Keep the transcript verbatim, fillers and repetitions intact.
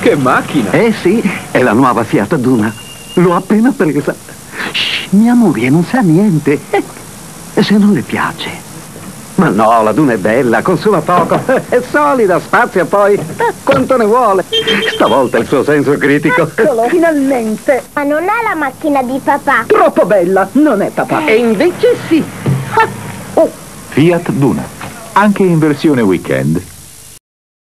Che macchina! Eh sì, è la nuova Fiat Duna. L'ho appena presa. Shh, mia moglie non sa niente. E se non le piace? Ma no, la Duna è bella, consuma poco, è solida, spazia poi. Quanto ne vuole? Stavolta il suo senso critico. Eccolo, finalmente. Ma non è la macchina di papà. Troppo bella, non è papà. E invece sì. Oh. Fiat Duna, anche in versione weekend.